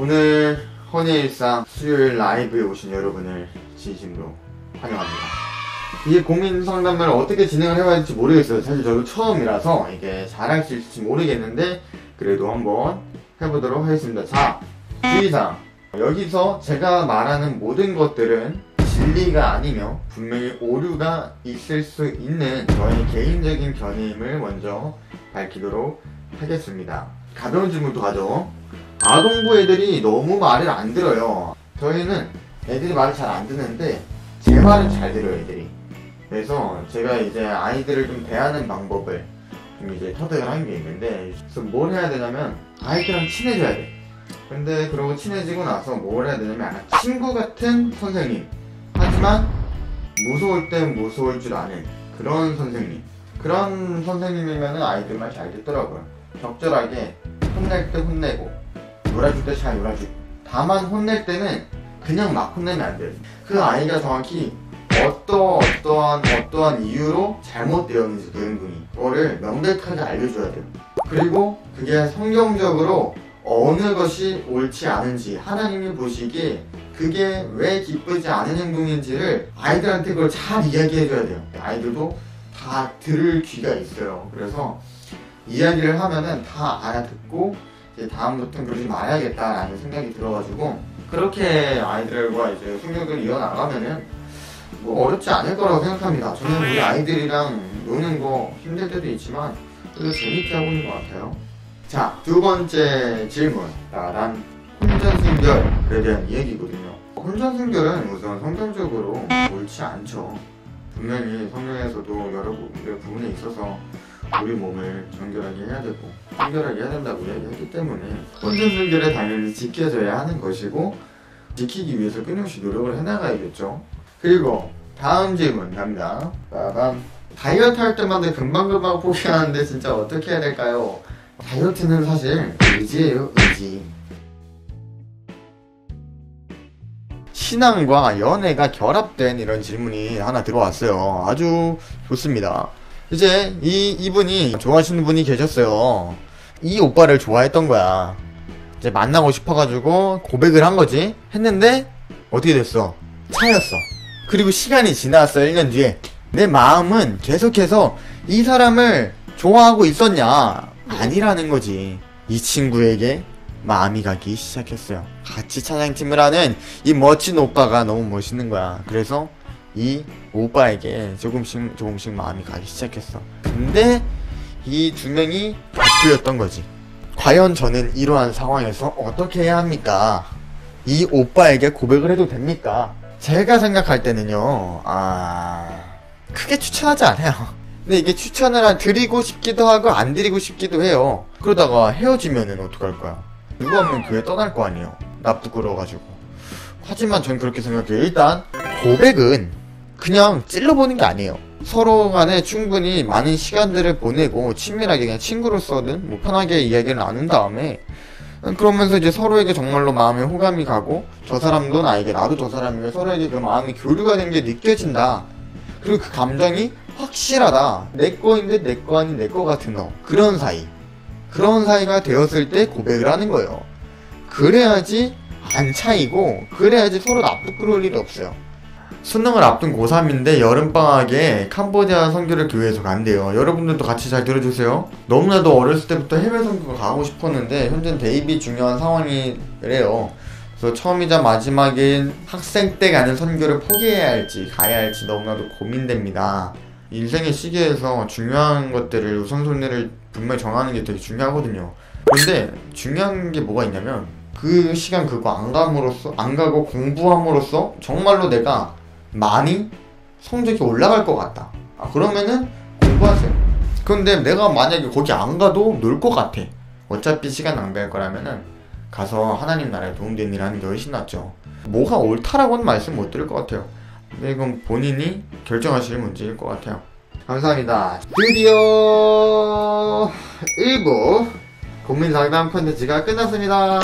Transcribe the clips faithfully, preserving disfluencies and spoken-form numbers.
오늘 허니일상 수요일 라이브에 오신 여러분을 진심으로 환영합니다. 이 고민 상담을 어떻게 진행을 해야 할지 모르겠어요. 사실 저도 처음이라서 이게 잘할 수 있을지 모르겠는데 그래도 한번 해보도록 하겠습니다. 자, 주의사항. 여기서 제가 말하는 모든 것들은 진리가 아니며 분명히 오류가 있을 수 있는 저의 개인적인 견해임을 먼저 밝히도록 하겠습니다. 가벼운 질문도 가죠. 아동부 애들이 너무 말을 안 들어요. 저희는 애들이 말을 잘 안 듣는데 제 말은 잘 들어요, 애들이. 그래서 제가 이제 아이들을 좀 대하는 방법을 좀 이제 터득을 한 게 있는데, 그래서 뭘 해야 되냐면 아이들이랑 친해져야 돼. 근데 그러고 친해지고 나서 뭘 해야 되냐면 약간 친구 같은 선생님, 하지만 무서울 땐 무서울 줄 아는 그런 선생님, 그런 선생님이면 아이들 말 잘 듣더라고요. 적절하게 혼낼 때 혼내고 놀아줄 때 잘 놀아주고, 다만 혼낼 때는 그냥 막 혼내면 안 돼요. 그 아이가 정확히 어떠, 어떠한 어떠한 이유로 잘못되었는지 그 행동이 그거를 명백하게 알려줘야 돼요. 그리고 그게 성경적으로 어느 것이 옳지 않은지, 하나님이 보시기에 그게 왜 기쁘지 않은 행동인지를 아이들한테 그걸 잘 이야기해줘야 돼요. 아이들도 다 들을 귀가 있어요. 그래서 이야기를 하면은 다 알아듣고 이제 다음부터는 그러지 말아야겠다라는 생각이 들어가지고 그렇게 아이들과 이제 성격을 이어나가면은 뭐 어렵지 않을 거라고 생각합니다. 저는 우리 아이들이랑 노는 거 힘들 때도 있지만 그래도 재밌게 하고 있는 것 같아요. 자, 두 번째 질문. 난 혼전순결에 대한 이야기거든요. 혼전순결은 우선 성경적으로 옳지 않죠. 분명히 성경에서도 여러 부분에 있어서 우리 몸을 정결하게 해야 되고 순결하게 해야 된다고 이야기했기 때문에 혼전순결에 당연히 지켜져야 하는 것이고, 지키기 위해서 끊임없이 노력을 해나가야겠죠. 그리고 다음 질문 갑니다. 빠밤. 다이어트 할 때마다 금방금방 포기하는데 진짜 어떻게 해야 될까요? 다이어트는 사실 의지예요, 의지. 신앙과 연애가 결합된 이런 질문이 하나 들어왔어요. 아주 좋습니다. 이제 이, 이분이 좋아하시는 분이 계셨어요. 이 오빠를 좋아했던 거야. 이제 만나고 싶어가지고 고백을 한 거지. 했는데 어떻게 됐어? 차였어. 그리고 시간이 지났어. 일 년 뒤에 내 마음은 계속해서 이 사람을 좋아하고 있었냐? 아니라는 거지. 이 친구에게 마음이 가기 시작했어요. 같이 차장팀을 하는 이 멋진 오빠가 너무 멋있는 거야. 그래서 이 오빠에게 조금씩 조금씩 마음이 가기 시작했어. 근데 이 두 명이 격투였던 거지. 과연 저는 이러한 상황에서 어떻게 해야 합니까? 이 오빠에게 고백을 해도 됩니까? 제가 생각할 때는요, 아... 크게 추천하지 않아요. 근데 이게 추천을 드리고 싶기도 하고 안 드리고 싶기도 해요. 그러다가 헤어지면은 어떡할 거야? 누가 없는 교회 떠날 거 아니에요. 나 부끄러워가지고. 하지만 전 그렇게 생각해요. 일단 고백은 그냥 찔러보는 게 아니에요. 서로 간에 충분히 많은 시간들을 보내고 친밀하게 그냥 친구로서든 뭐 편하게 이야기를 나눈 다음에, 그러면서 이제 서로에게 정말로 마음에 호감이 가고 저 사람도 나에게, 나도 저 사람에게 서로에게 그 마음이 교류가 되는 게 느껴진다. 그리고 그 감정이 확실하다. 내 거인데 내 거 아닌 내 거 같은 너. 그런 사이. 그런 사이가 되었을 때 고백을 하는 거예요. 그래야지 안 차이고, 그래야지 서로 나쁘게 끌어올 일이 없어요. 수능을 앞둔 고삼인데 여름방학에 캄보디아 선교를 교회에서 간대요. 여러분들도 같이 잘 들어주세요. 너무나도 어렸을 때부터 해외 선교가 가고 싶었는데 현재는 대입이 중요한 상황이래요. 그래서 처음이자 마지막인 학생 때 가는 선교를 포기해야 할지 가야 할지 너무나도 고민됩니다. 인생의 시기에서 중요한 것들을 우선순위를 분명히 정하는 게 되게 중요하거든요. 근데 중요한 게 뭐가 있냐면 그 시간 그거 안 감으로써, 안 가고 공부함으로써 정말로 내가 많이 성적이 올라갈 것 같다. 아, 그러면은 공부하세요. 근데 내가 만약에 거기 안 가도 놀 것 같아. 어차피 시간 낭비할 거라면은 가서 하나님 나라에 도움되는 일 하는 게 훨씬 낫죠. 뭐가 옳다라고는 말씀 못 드릴 것 같아요. 근데 이건 본인이 결정하실 문제일 것 같아요. 감사합니다. 드디어 일 부 고민상담 컨텐츠가 끝났습니다.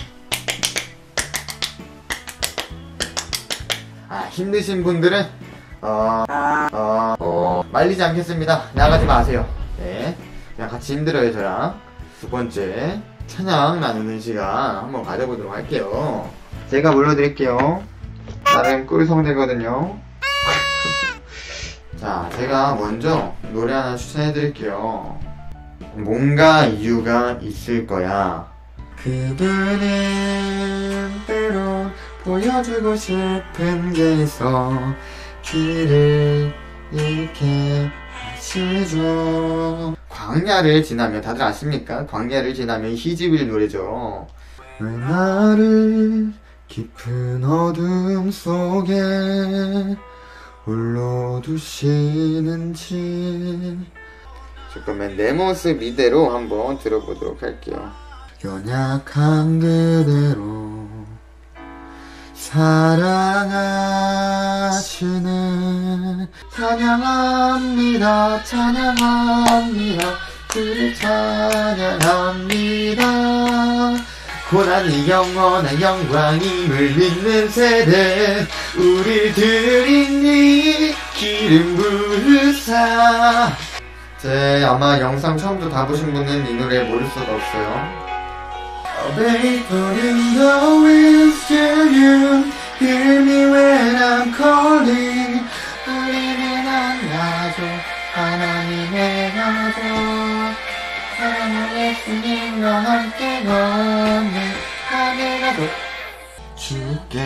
아, 힘드신 분들은 어, 어, 어, 말리지 않겠습니다. 나가지 마세요. 네, 그냥 같이 힘들어요, 저랑. 두 번째 찬양 나누는 시간 한번 가져보도록 할게요. 제가 불러드릴게요. 나름 꿀 성대거든요. 자, 제가 먼저 노래 하나 추천해드릴게요. 뭔가 이유가 있을 거야. 그분은 때론 보여주고 싶은 게 있어 길을 잃게 하시죠. 광야를 지나면, 다들 아십니까? 광야를 지나면 희지빌 노래죠. 왜 나를 깊은 어둠 속에 홀로 두시는지. 잠깐만, 내 모습 이대로 한번 들어보도록 할게요. 연약한 그대로 사랑하시는 찬양합니다 찬양합니다 그를 찬양합니다. 고난이 영원한 영광임을 믿는 세대 우리 드리니 기름 부으사. 제 아마 영상 처음부터 다 보신 분은 이 노래 모를 수가 없어요. Oh, baby, putting the winds to you. Hear me when I'm calling. 우리는 하나죠. 하나님의 가족. 사랑하는 예수님과 함께 걷는 하늘 가족. 주께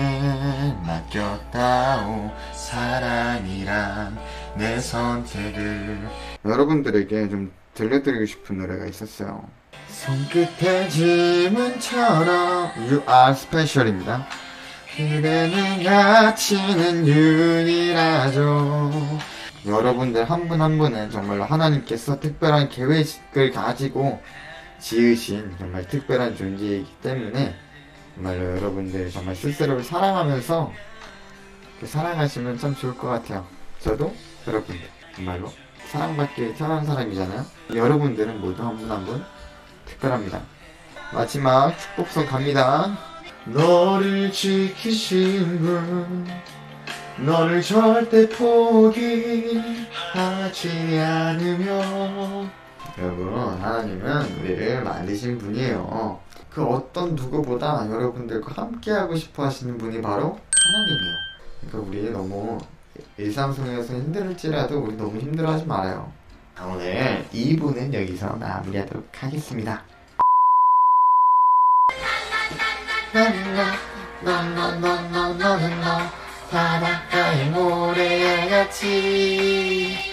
맡겼다오. 사랑이란 내 선택을. 여러분들에게 좀 들려드리고 싶은 노래가 있었어요. 손끝의 지문처럼 You are special입니다. 그대는 가치는 유일하죠. 여러분들 한 분 한 분은 정말로 하나님께서 특별한 계획을 가지고 지으신 정말 특별한 존재이기 때문에 정말로 여러분들 정말 스스로를 사랑하면서 사랑하시면 참 좋을 것 같아요. 저도 여러분들 정말로 사랑받기에 태어난 사람이잖아요. 여러분들은 모두 한 분 한 분 특별합니다. 마지막 축복송 갑니다. 너를 지키신 분 너를 절대 포기하지 않으며. 여러분, 하나님은 우리를 만드신 분이에요. 그 어떤 누구보다 여러분들과 함께하고 싶어 하시는 분이 바로 하나님이에요. 그러니까 우리 너무 일상생활에서 힘들을지라도 우리 너무 힘들어하지 말아요. 오늘 이 부는 여기서 마무리하도록 하겠습니다. 너너너너너너너 바닷가의 모래같이